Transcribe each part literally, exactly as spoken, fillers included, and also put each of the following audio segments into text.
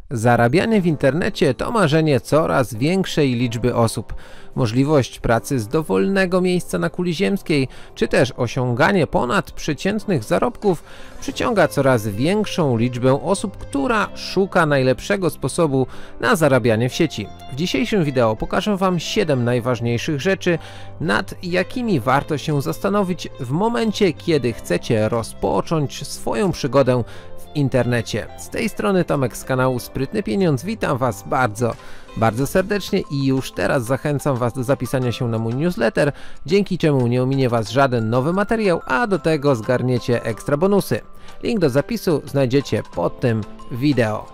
Zarabianie w internecie to marzenie coraz większej liczby osób. Możliwość pracy z dowolnego miejsca na kuli ziemskiej, czy też osiąganie ponadprzeciętnych zarobków przyciąga coraz większą liczbę osób, która szuka najlepszego sposobu na zarabianie w sieci. W dzisiejszym wideo pokażę Wam siedem najważniejszych rzeczy, nad jakimi warto się zastanowić w momencie, kiedy chcecie rozpocząć swoją przygodę w internecie. Z tej strony Tomek z kanału Sprytny Pieniądz. Witam Was bardzo, bardzo serdecznie i już teraz zachęcam Was do zapisania się na mój newsletter, dzięki czemu nie ominie Was żaden nowy materiał, a do tego zgarniecie ekstra bonusy. Link do zapisu znajdziecie pod tym wideo.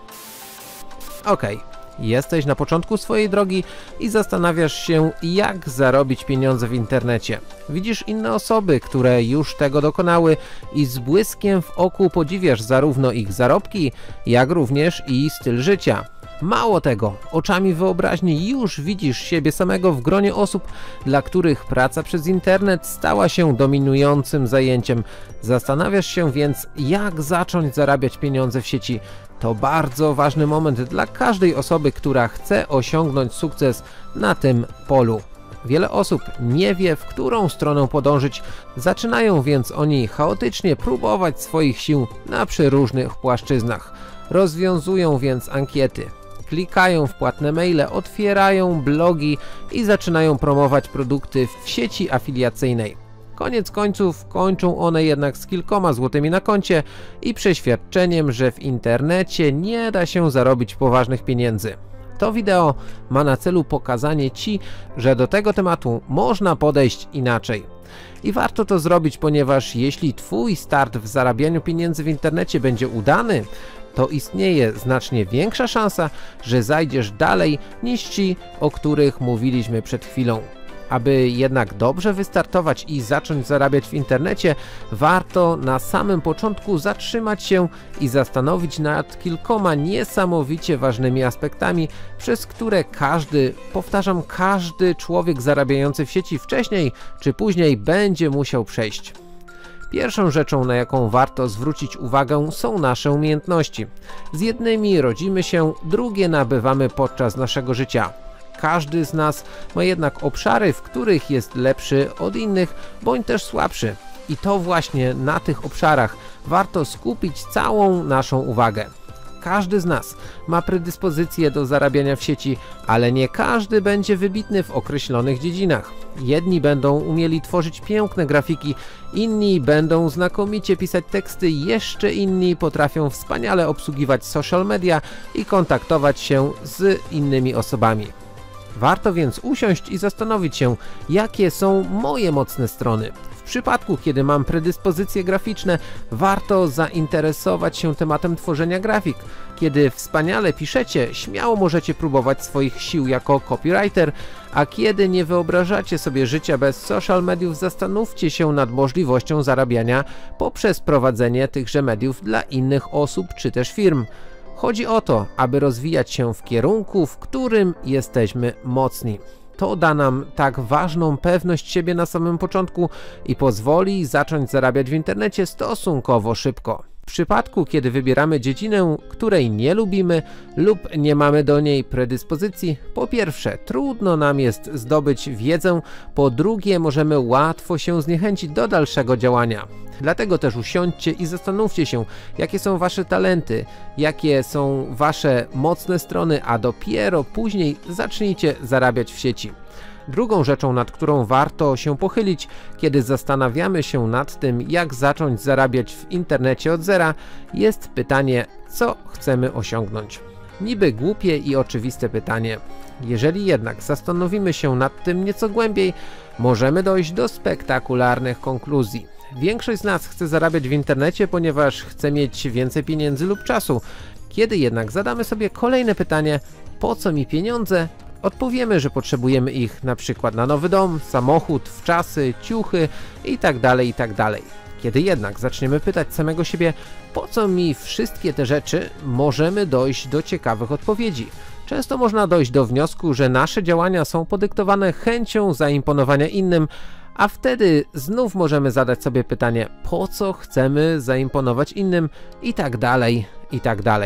Ok. Jesteś na początku swojej drogi i zastanawiasz się, jak zarobić pieniądze w internecie. Widzisz inne osoby, które już tego dokonały i z błyskiem w oku podziwiasz zarówno ich zarobki, jak również i styl życia. Mało tego, oczami wyobraźni już widzisz siebie samego w gronie osób, dla których praca przez internet stała się dominującym zajęciem. Zastanawiasz się więc, jak zacząć zarabiać pieniądze w sieci. To bardzo ważny moment dla każdej osoby, która chce osiągnąć sukces na tym polu. Wiele osób nie wie, w którą stronę podążyć, zaczynają więc oni chaotycznie próbować swoich sił na przeróżnych płaszczyznach. Rozwiązują więc ankiety, klikają w płatne maile, otwierają blogi i zaczynają promować produkty w sieci afiliacyjnej. Koniec końców kończą one jednak z kilkoma złotymi na koncie i przeświadczeniem, że w internecie nie da się zarobić poważnych pieniędzy. To wideo ma na celu pokazanie Ci, że do tego tematu można podejść inaczej. I warto to zrobić, ponieważ jeśli Twój start w zarabianiu pieniędzy w internecie będzie udany, to istnieje znacznie większa szansa, że zajdziesz dalej niż ci, o których mówiliśmy przed chwilą. Aby jednak dobrze wystartować i zacząć zarabiać w internecie, warto na samym początku zatrzymać się i zastanowić nad kilkoma niesamowicie ważnymi aspektami, przez które każdy, powtarzam, każdy człowiek zarabiający w sieci wcześniej czy później będzie musiał przejść. Pierwszą rzeczą, na jaką warto zwrócić uwagę, są nasze umiejętności. Z jednymi rodzimy się, drugie nabywamy podczas naszego życia. Każdy z nas ma jednak obszary, w których jest lepszy od innych, bądź też słabszy. I to właśnie na tych obszarach warto skupić całą naszą uwagę. Każdy z nas ma predyspozycję do zarabiania w sieci, ale nie każdy będzie wybitny w określonych dziedzinach. Jedni będą umieli tworzyć piękne grafiki, inni będą znakomicie pisać teksty, jeszcze inni potrafią wspaniale obsługiwać social media i kontaktować się z innymi osobami. Warto więc usiąść i zastanowić się, jakie są moje mocne strony. W przypadku, kiedy mam predyspozycje graficzne, warto zainteresować się tematem tworzenia grafik. Kiedy wspaniale piszecie, śmiało możecie próbować swoich sił jako copywriter, a kiedy nie wyobrażacie sobie życia bez social mediów, zastanówcie się nad możliwością zarabiania poprzez prowadzenie tychże mediów dla innych osób czy też firm. Chodzi o to, aby rozwijać się w kierunku, w którym jesteśmy mocni. To da nam tak ważną pewność siebie na samym początku i pozwoli zacząć zarabiać w internecie stosunkowo szybko. W przypadku, kiedy wybieramy dziedzinę, której nie lubimy lub nie mamy do niej predyspozycji, po pierwsze, trudno nam jest zdobyć wiedzę, po drugie, możemy łatwo się zniechęcić do dalszego działania. Dlatego też usiądźcie i zastanówcie się, jakie są Wasze talenty, jakie są Wasze mocne strony, a dopiero później zacznijcie zarabiać w sieci. Drugą rzeczą, nad którą warto się pochylić, kiedy zastanawiamy się nad tym, jak zacząć zarabiać w internecie od zera, jest pytanie, co chcemy osiągnąć. Niby głupie i oczywiste pytanie. Jeżeli jednak zastanowimy się nad tym nieco głębiej, możemy dojść do spektakularnych konkluzji. Większość z nas chce zarabiać w internecie, ponieważ chce mieć więcej pieniędzy lub czasu. Kiedy jednak zadamy sobie kolejne pytanie, po co mi pieniądze? Odpowiemy, że potrzebujemy ich na przykład na nowy dom, samochód, wczasy, ciuchy itd., itd. Kiedy jednak zaczniemy pytać samego siebie, po co mi wszystkie te rzeczy, możemy dojść do ciekawych odpowiedzi. Często można dojść do wniosku, że nasze działania są podyktowane chęcią zaimponowania innym, a wtedy znów możemy zadać sobie pytanie, po co chcemy zaimponować innym i tak dalej, i tak dalej.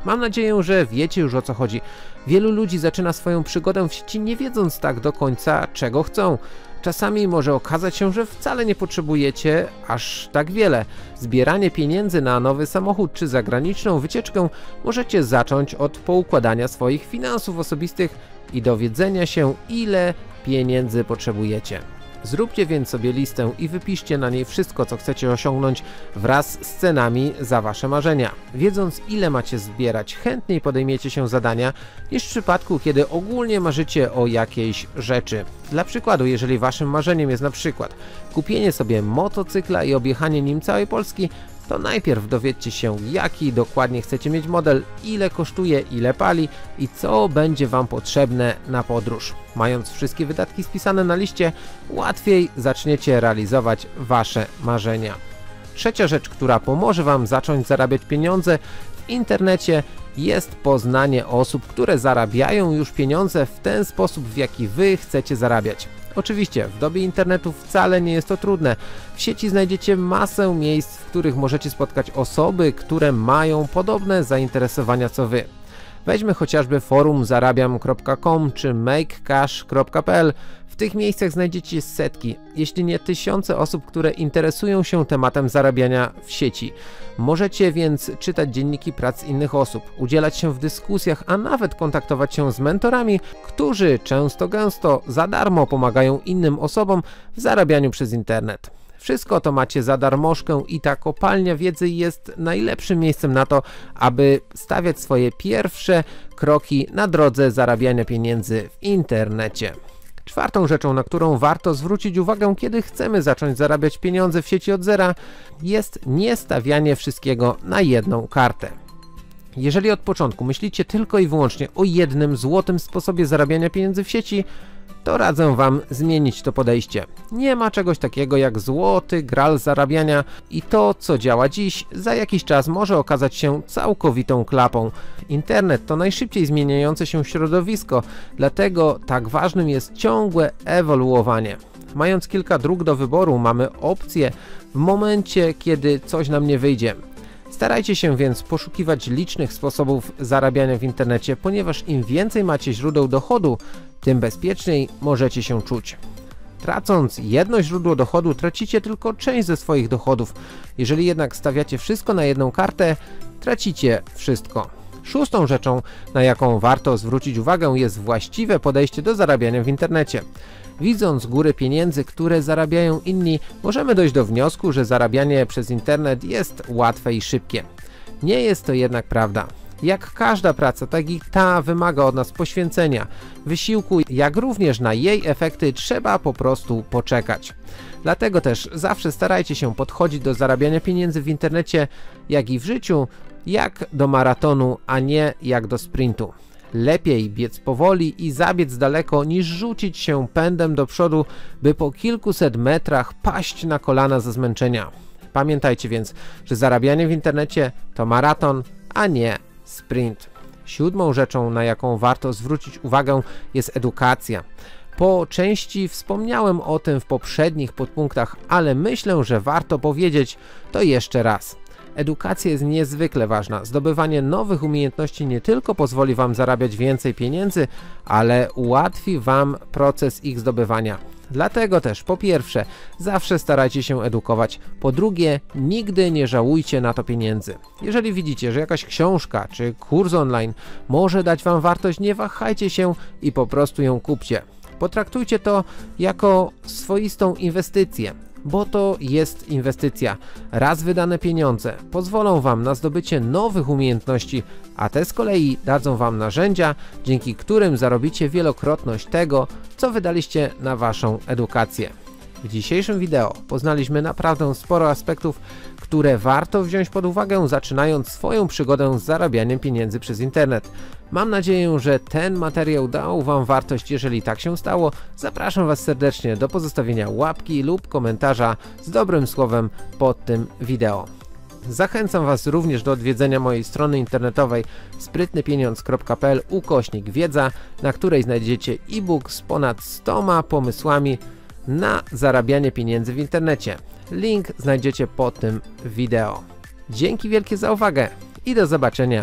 Mam nadzieję, że wiecie już o co chodzi. Wielu ludzi zaczyna swoją przygodę w sieci nie wiedząc tak do końca czego chcą. Czasami może okazać się, że wcale nie potrzebujecie aż tak wiele. Zbieranie pieniędzy na nowy samochód czy zagraniczną wycieczkę możecie zacząć od poukładania swoich finansów osobistych i dowiedzenia się, ile pieniędzy potrzebujecie. Zróbcie więc sobie listę i wypiszcie na niej wszystko, co chcecie osiągnąć wraz z cenami za wasze marzenia. Wiedząc, ile macie zbierać, chętniej podejmiecie się zadania niż w przypadku, kiedy ogólnie marzycie o jakiejś rzeczy. Dla przykładu, jeżeli waszym marzeniem jest na przykład kupienie sobie motocykla i objechanie nim całej Polski, to najpierw dowiedzcie się, jaki dokładnie chcecie mieć model, ile kosztuje, ile pali i co będzie wam potrzebne na podróż. Mając wszystkie wydatki spisane na liście, łatwiej zaczniecie realizować wasze marzenia. Trzecia rzecz, która pomoże wam zacząć zarabiać pieniądze w internecie, jest poznanie osób, które zarabiają już pieniądze w ten sposób, w jaki wy chcecie zarabiać. Oczywiście, w dobie internetu wcale nie jest to trudne. W sieci znajdziecie masę miejsc, w których możecie spotkać osoby, które mają podobne zainteresowania co wy. Weźmy chociażby forum zarabiam kropka com czy make cash kropka p l. W tych miejscach znajdziecie setki, jeśli nie tysiące osób, które interesują się tematem zarabiania w sieci. Możecie więc czytać dzienniki prac innych osób, udzielać się w dyskusjach, a nawet kontaktować się z mentorami, którzy często gęsto za darmo pomagają innym osobom w zarabianiu przez internet. Wszystko to macie za darmożkę i ta kopalnia wiedzy jest najlepszym miejscem na to, aby stawiać swoje pierwsze kroki na drodze zarabiania pieniędzy w internecie. Czwartą rzeczą, na którą warto zwrócić uwagę, kiedy chcemy zacząć zarabiać pieniądze w sieci od zera, jest nie stawianie wszystkiego na jedną kartę. Jeżeli od początku myślicie tylko i wyłącznie o jednym złotym sposobie zarabiania pieniędzy w sieci, to radzę wam zmienić to podejście. Nie ma czegoś takiego jak złoty gral zarabiania i to, co działa dziś, za jakiś czas może okazać się całkowitą klapą. Internet to najszybciej zmieniające się środowisko, dlatego tak ważnym jest ciągłe ewoluowanie. Mając kilka dróg do wyboru, mamy opcję w momencie, kiedy coś nam nie wyjdzie. Starajcie się więc poszukiwać licznych sposobów zarabiania w internecie, ponieważ im więcej macie źródeł dochodu, tym bezpieczniej możecie się czuć. Tracąc jedno źródło dochodu, tracicie tylko część ze swoich dochodów. Jeżeli jednak stawiacie wszystko na jedną kartę, tracicie wszystko. Szóstą rzeczą, na jaką warto zwrócić uwagę, jest właściwe podejście do zarabiania w internecie. Widząc z góry pieniędzy, które zarabiają inni, możemy dojść do wniosku, że zarabianie przez internet jest łatwe i szybkie. Nie jest to jednak prawda. Jak każda praca, tak i ta wymaga od nas poświęcenia, wysiłku, jak również na jej efekty trzeba po prostu poczekać. Dlatego też zawsze starajcie się podchodzić do zarabiania pieniędzy w internecie, jak i w życiu, jak do maratonu, a nie jak do sprintu. Lepiej biec powoli i zabiec daleko, niż rzucić się pędem do przodu, by po kilkuset metrach paść na kolana ze zmęczenia. Pamiętajcie więc, że zarabianie w internecie to maraton, a nie sprint. Siódmą rzeczą, na jaką warto zwrócić uwagę, jest edukacja. Po części wspomniałem o tym w poprzednich podpunktach, ale myślę, że warto powiedzieć to jeszcze raz. Edukacja jest niezwykle ważna. Zdobywanie nowych umiejętności nie tylko pozwoli wam zarabiać więcej pieniędzy, ale ułatwi wam proces ich zdobywania. Dlatego też po pierwsze, zawsze starajcie się edukować. Po drugie, nigdy nie żałujcie na to pieniędzy. Jeżeli widzicie, że jakaś książka czy kurs online może dać wam wartość, nie wahajcie się i po prostu ją kupcie. Potraktujcie to jako swoistą inwestycję, bo to jest inwestycja. Raz wydane pieniądze pozwolą wam na zdobycie nowych umiejętności, a te z kolei dadzą wam narzędzia, dzięki którym zarobicie wielokrotność tego, co wydaliście na waszą edukację. W dzisiejszym wideo poznaliśmy naprawdę sporo aspektów, które warto wziąć pod uwagę, zaczynając swoją przygodę z zarabianiem pieniędzy przez internet. Mam nadzieję, że ten materiał dał wam wartość. Jeżeli tak się stało, zapraszam was serdecznie do pozostawienia łapki lub komentarza z dobrym słowem pod tym wideo. Zachęcam was również do odwiedzenia mojej strony internetowej sprytny pieniądz kropka p l ukośnik wiedza, na której znajdziecie e-book z ponad stoma pomysłami na zarabianie pieniędzy w internecie. Link znajdziecie pod tym wideo. Dzięki wielkie za uwagę i do zobaczenia wkrótce.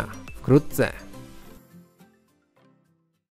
wkrótce.